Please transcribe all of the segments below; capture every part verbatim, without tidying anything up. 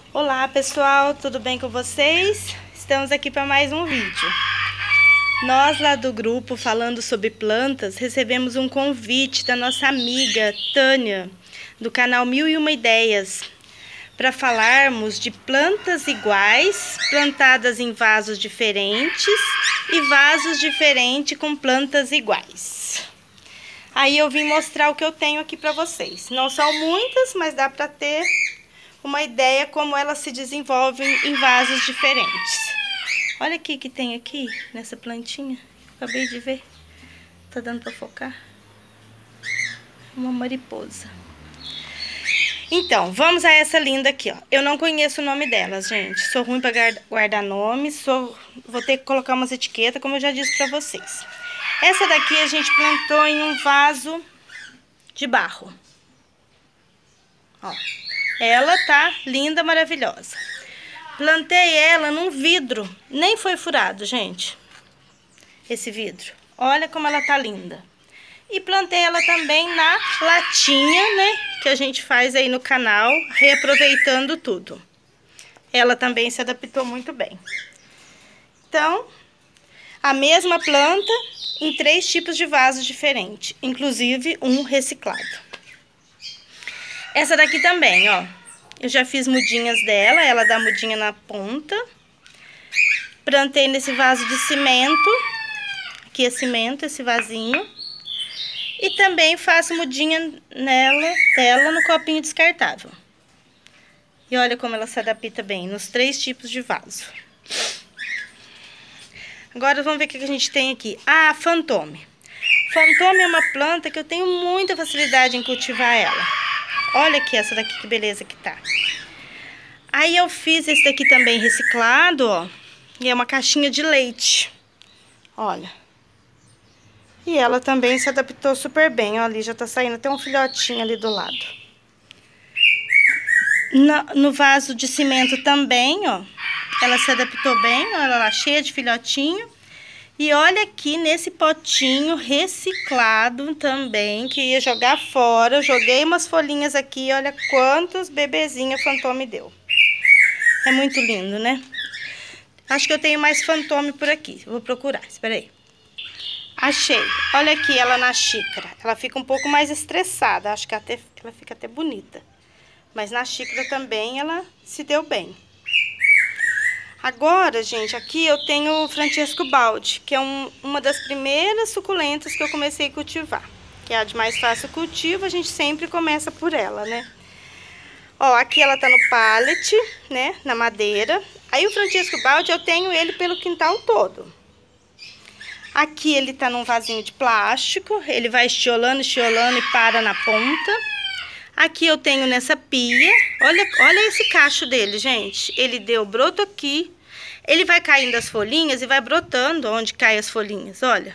Olá pessoal, tudo bem com vocês? Estamos aqui para mais um vídeo. Nós lá do grupo Falando sobre Plantas recebemos um convite da nossa amiga Tânia, do canal Mil e Uma Ideias, para falarmos de plantas iguais, plantadas em vasos diferentes e vasos diferentes com plantas iguais. Aí eu vim mostrar o que eu tenho aqui para vocês. Não são muitas, mas dá para ter uma ideia como elas se desenvolvem em vasos diferentes. Olha aqui que tem aqui, nessa plantinha. Acabei de ver. Tá dando pra focar? Uma mariposa. Então, vamos a essa linda aqui, ó. Eu não conheço o nome delas, gente. Sou ruim pra guardar nomes. Sou... Vou ter que colocar umas etiquetas, como eu já disse pra vocês. Essa daqui a gente plantou em um vaso de barro. Ó. Ela tá linda, maravilhosa. Plantei ela num vidro. Nem foi furado, gente. Esse vidro. Olha como ela tá linda. E plantei ela também na latinha, né? Que a gente faz aí no canal, reaproveitando tudo. Ela também se adaptou muito bem. Então, a mesma planta em três tipos de vasos diferentes. Inclusive um reciclado. Essa daqui também, ó. Eu já fiz mudinhas dela, ela dá mudinha na ponta. Plantei nesse vaso de cimento. Aqui é cimento, esse vasinho. E também faço mudinha nela, dela no copinho descartável. E olha como ela se adapta bem nos três tipos de vaso. Agora vamos ver o que a gente tem aqui. Ah, fantôme. Fantôme é uma planta que eu tenho muita facilidade em cultivar ela. Olha aqui essa daqui, que beleza que tá. Aí eu fiz esse daqui também reciclado, ó. E é uma caixinha de leite. Olha. E ela também se adaptou super bem. Ó, ali já tá saindo até um filhotinho ali do lado. No, no vaso de cimento também, ó. Ela se adaptou bem, ó. Ela lá cheia de filhotinho. E olha aqui nesse potinho reciclado também, que ia jogar fora. Eu joguei umas folhinhas aqui, olha quantos bebezinhos fantôme deu. É muito lindo, né? Acho que eu tenho mais fantôme por aqui. Eu vou procurar, espera aí. Achei. Olha aqui ela na xícara. Ela fica um pouco mais estressada, acho que até, ela fica até bonita. Mas na xícara também ela se deu bem. Agora, gente, aqui eu tenho o Francesco Baldi, que é um, uma das primeiras suculentas que eu comecei a cultivar. Que é a de mais fácil cultivo, a gente sempre começa por ela, né? Ó, aqui ela tá no pallet, né, na madeira. Aí o Francesco Baldi eu tenho ele pelo quintal todo. Aqui ele tá num vasinho de plástico, ele vai estiolando, estiolando e para na ponta. Aqui eu tenho nessa pia, olha, olha esse cacho dele, gente. Ele deu broto aqui, ele vai caindo as folhinhas e vai brotando onde caem as folhinhas, olha.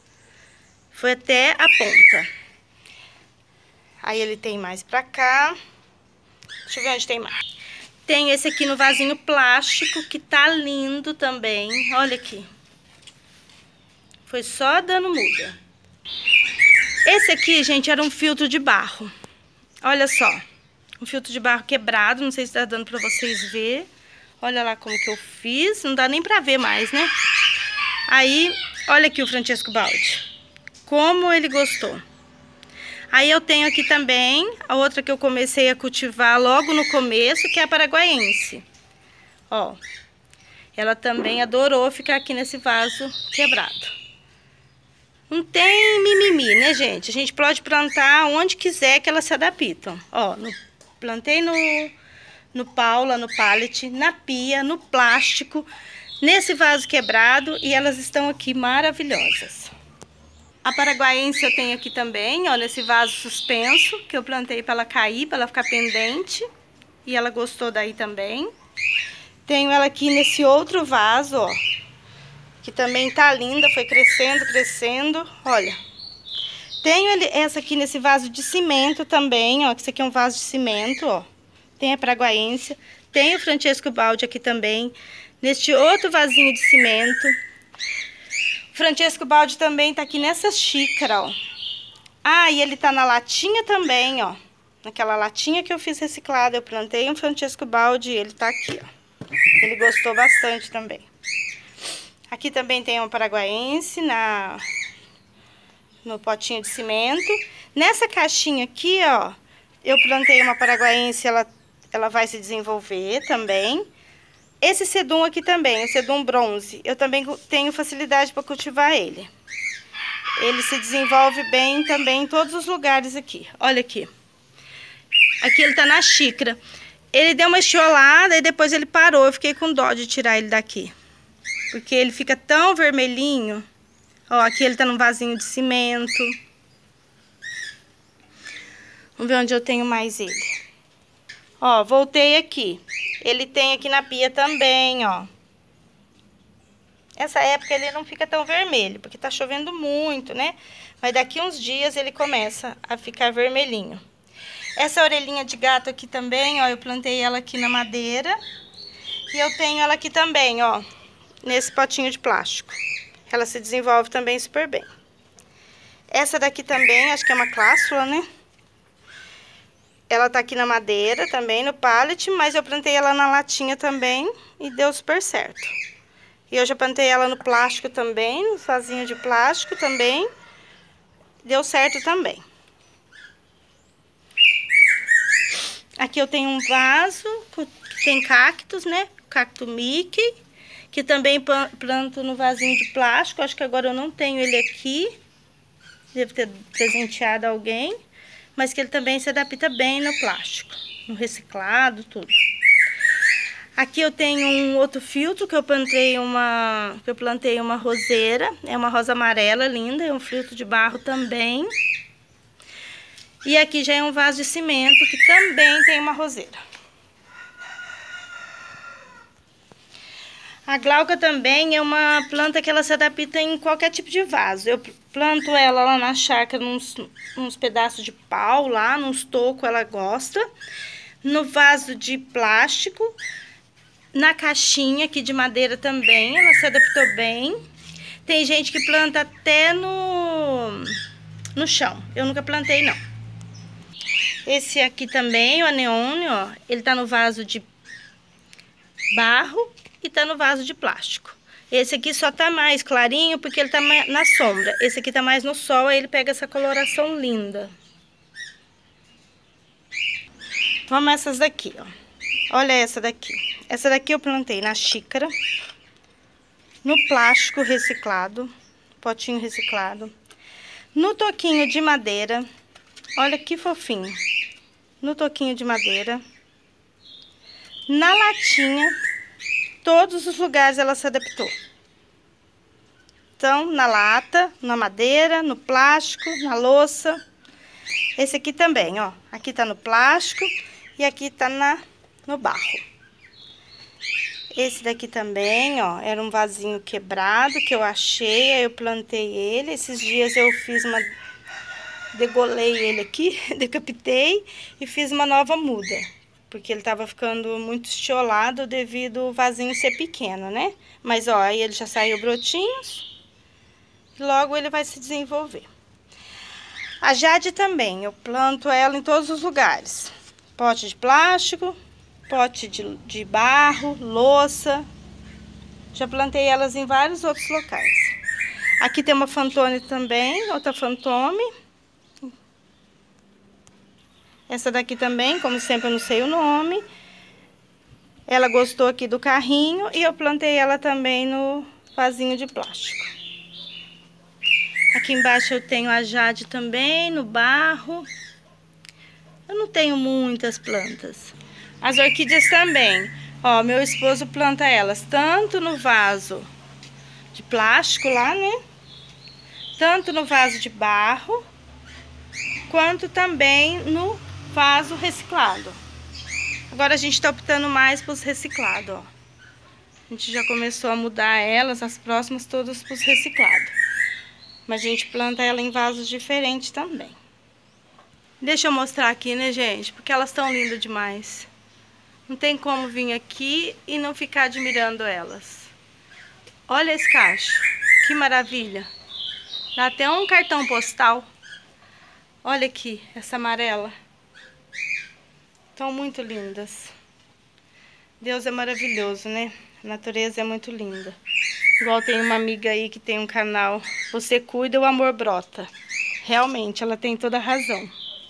Foi até a ponta. Aí ele tem mais pra cá. Deixa eu ver onde tem mais. Tem esse aqui no vasinho plástico, que tá lindo também, olha aqui. Foi só dando muda. Esse aqui, gente, era um filtro de barro. Olha só, um filtro de barro quebrado, não sei se tá dando pra vocês ver. Olha lá como que eu fiz, não dá nem pra ver mais, né? Aí, olha aqui o Francesco Baldi, como ele gostou. Aí eu tenho aqui também a outra que eu comecei a cultivar logo no começo, que é a paraguaiense. Ó, ela também adorou ficar aqui nesse vaso quebrado. Não tem mimimi, né, gente? A gente pode plantar onde quiser que elas se adaptam. Ó, no, plantei no, no Paula, no pallet, na pia, no plástico, nesse vaso quebrado e elas estão aqui maravilhosas. A paraguaiense eu tenho aqui também, ó, nesse vaso suspenso, que eu plantei para ela cair, para ela ficar pendente. E ela gostou daí também. Tenho ela aqui nesse outro vaso, ó. Que também tá linda, foi crescendo, crescendo, olha. Tenho essa aqui nesse vaso de cimento também, ó, que esse aqui é um vaso de cimento, ó. Tem a paraguaiense, tem o Francesco Baldi aqui também, neste outro vasinho de cimento. O Francesco Baldi também tá aqui nessa xícara, ó. Ah, e ele tá na latinha também, ó. naquela latinha que eu fiz reciclado, eu plantei um Francesco Baldi, ele tá aqui, ó. Ele gostou bastante também. Aqui também tem uma paraguaense na, no potinho de cimento. Nessa caixinha aqui, ó, eu plantei uma paraguaense, ela, ela vai se desenvolver também. Esse sedum aqui também, o sedum bronze, eu também tenho facilidade para cultivar ele. Ele se desenvolve bem também em todos os lugares aqui. Olha aqui. Aqui ele tá na xícara. Ele deu uma estiolada e depois ele parou. Eu fiquei com dó de tirar ele daqui. Porque ele fica tão vermelhinho. Ó, aqui ele tá num vasinho de cimento. Vamos ver onde eu tenho mais ele. Ó, voltei aqui. Ele tem aqui na pia também, ó. Essa época ele não fica tão vermelho, porque tá chovendo muito, né? Mas daqui uns dias ele começa a ficar vermelhinho. Essa orelhinha de gato aqui também, ó, eu plantei ela aqui na madeira. E eu tenho ela aqui também, ó, nesse potinho de plástico. Ela se desenvolve também super bem. Essa daqui também, acho que é uma clássula, né? Ela tá aqui na madeira também, no pallet, mas eu plantei ela na latinha também e deu super certo. E eu já plantei ela no plástico também, no vasinho de plástico também. Deu certo também. Aqui eu tenho um vaso que tem cactos, né? Cacto Mickey, que também planto no vasinho de plástico. Acho que agora eu não tenho ele aqui. Devo ter presenteado alguém. Mas que ele também se adapta bem no plástico, no reciclado, tudo. Aqui eu tenho um outro filtro que eu plantei uma, que eu plantei uma roseira, é uma rosa amarela linda, é um filtro de barro também. E aqui já é um vaso de cimento que também tem uma roseira. A glauca também é uma planta que ela se adapta em qualquer tipo de vaso. Eu planto ela lá na chácara, nos, nos pedaços de pau, lá, nos tocos, ela gosta. No vaso de plástico, na caixinha aqui de madeira também, ela se adaptou bem. Tem gente que planta até no, no chão, eu nunca plantei não. Esse aqui também, o aneone, ó, ele tá no vaso de barro e tá no vaso de plástico. Esse aqui só tá mais clarinho porque ele tá na sombra. Esse aqui tá mais no sol, aí ele pega essa coloração linda. Vamos essas daqui, ó. Olha essa daqui. Essa daqui eu plantei na xícara, no plástico reciclado, potinho reciclado, no toquinho de madeira. Olha que fofinho. No toquinho de madeira, na latinha. Todos os lugares ela se adaptou. Então, na lata, na madeira, no plástico, na louça. Esse aqui também, ó. Aqui tá no plástico e aqui tá na, no barro. Esse daqui também, ó, era um vasinho quebrado que eu achei, aí eu plantei ele. Esses dias eu fiz uma... degolei ele aqui, decapitei e fiz uma nova muda. Porque ele tava ficando muito estiolado devido ao vasinho ser pequeno, né? Mas, ó, aí ele já saiu brotinhos. E logo ele vai se desenvolver. A jade também, eu planto ela em todos os lugares. Pote de plástico, pote de, de barro, louça. Já plantei elas em vários outros locais. Aqui tem uma fantônia também, outra fantôme. Essa daqui também, como sempre eu não sei o nome. Ela gostou aqui do carrinho e eu plantei ela também no vasinho de plástico. Aqui embaixo eu tenho a jade também, no barro. Eu não tenho muitas plantas. As orquídeas também. Ó, meu esposo planta elas tanto no vaso de plástico lá, né? Tanto no vaso de barro, quanto também no vaso reciclado. Agora a gente tá optando mais pros reciclados, ó. A gente já começou a mudar elas, as próximas todas pros reciclados. Mas a gente planta ela em vasos diferentes também. Deixa eu mostrar aqui, né, gente? Porque elas estão lindas demais. Não tem como vir aqui e não ficar admirando elas. Olha esse cacho. Que maravilha. Dá até um cartão postal. Olha aqui, essa amarela. Estão muito lindas. Deus é maravilhoso, né? A natureza é muito linda. Igual tem uma amiga aí que tem um canal, Você Cuida, o Amor Brota. Realmente, ela tem toda a razão.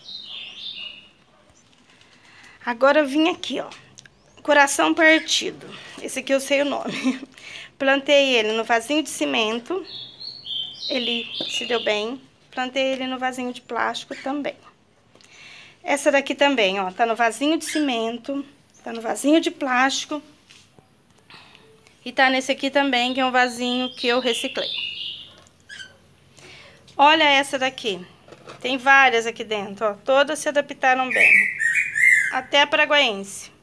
Agora eu vim aqui, ó. Coração partido. Esse aqui eu sei o nome. Plantei ele no vasinho de cimento. Ele se deu bem. Plantei ele no vasinho de plástico também. Essa daqui também, ó. Tá no vasinho de cimento. Tá no vasinho de plástico. E tá nesse aqui também, que é um vasinho que eu reciclei. Olha essa daqui. Tem várias aqui dentro, ó. Todas se adaptaram bem. Até a paraguaense.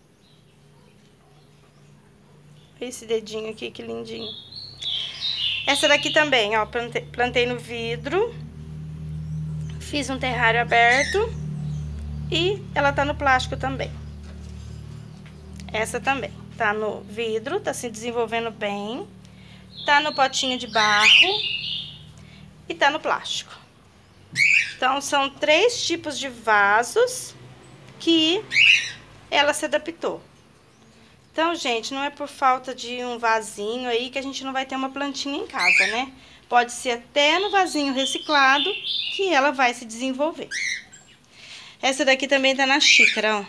Esse dedinho aqui, que lindinho. Essa daqui também, ó. Plantei, plantei no vidro. Fiz um terrário aberto. E ela tá no plástico também. Essa também. Tá no vidro, tá se desenvolvendo bem. Tá no potinho de barro. E tá no plástico. Então, são três tipos de vasos que ela se adaptou. Então, gente, não é por falta de um vasinho aí que a gente não vai ter uma plantinha em casa, né? Pode ser até no vasinho reciclado que ela vai se desenvolver. Essa daqui também tá na xícara, ó.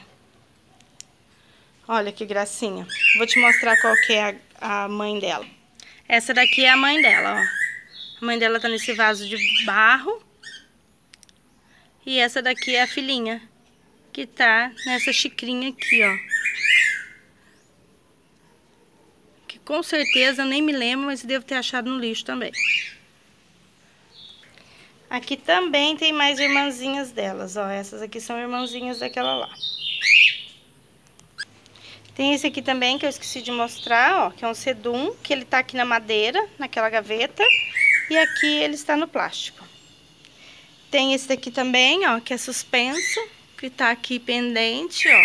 Olha que gracinha. Vou te mostrar qual que é a, a mãe dela. Essa daqui é a mãe dela, ó. A mãe dela tá nesse vaso de barro. E essa daqui é a filhinha, que tá nessa xicrinha aqui, ó. Que com certeza, nem me lembro, mas devo ter achado no lixo também. Aqui também tem mais irmãzinhas delas, ó. Essas aqui são irmãzinhas daquela lá. Tem esse aqui também que eu esqueci de mostrar, ó. Que é um sedum, que ele tá aqui na madeira, naquela gaveta. E aqui ele está no plástico. Tem esse daqui também, ó, que é suspenso, que tá aqui pendente, ó.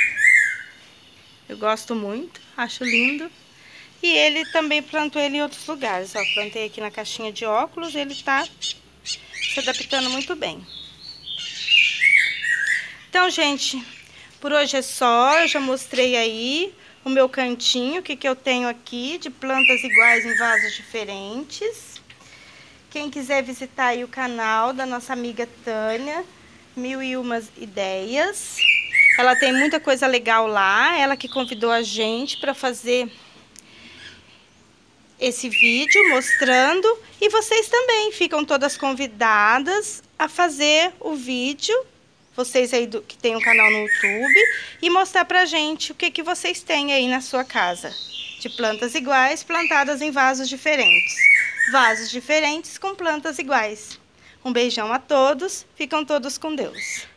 Eu gosto muito, acho lindo. E ele também plantou ele em outros lugares, ó. Plantei aqui na caixinha de óculos, ele tá se adaptando muito bem. Então, gente, por hoje é só. Eu já mostrei aí o meu cantinho, o que que eu tenho aqui de plantas iguais em vasos diferentes. Quem quiser visitar aí o canal da nossa amiga Tânia, Mil e Umas Ideias. Ela tem muita coisa legal lá, ela que convidou a gente para fazer esse vídeo mostrando. E vocês também ficam todas convidadas a fazer o vídeo, vocês aí do, que tem um canal no YouTube, e mostrar pra gente o que, que vocês têm aí na sua casa, de plantas iguais plantadas em vasos diferentes. Vasos diferentes com plantas iguais. Um beijão a todos, ficam todos com Deus.